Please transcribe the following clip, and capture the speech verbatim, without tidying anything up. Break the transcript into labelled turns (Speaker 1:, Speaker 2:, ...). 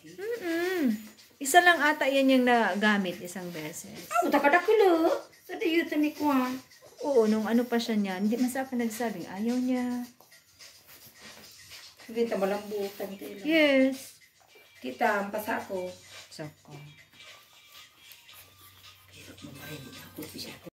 Speaker 1: Mm-mm. Isa lang ata yan yung nagamit isang beses.
Speaker 2: Ah, utak kada kulo. Sa diyo ni Kwan.
Speaker 1: Oo, nung ano pa siya niyan, hindi man sa akin nagsabing ayaw niya.
Speaker 2: Hindi ta malambutan dito.
Speaker 1: Yes.
Speaker 2: Kita, ang pasa ko.
Speaker 1: Soko.
Speaker 2: Pero mo marin ako siya.